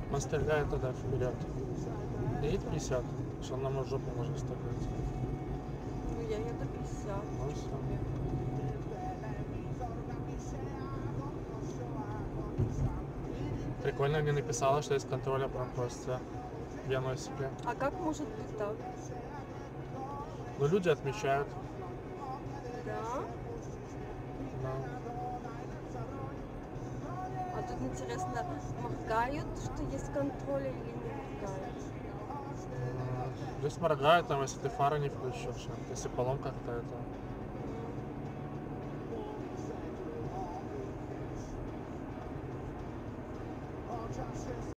Он стреляет туда вперед. Едет 50, что он нам в жопу может стрелять. Ну я еду 50. Ну и все. Прикольно мне написала, что из контроля пропустя в Яносике. А как может быть так? Ну люди отмечают. Да? Да. А тут интересно, моргают, что есть контроль или не моргают? Здесь моргают, там, если ты фары не включишь. Если поломка какая-то.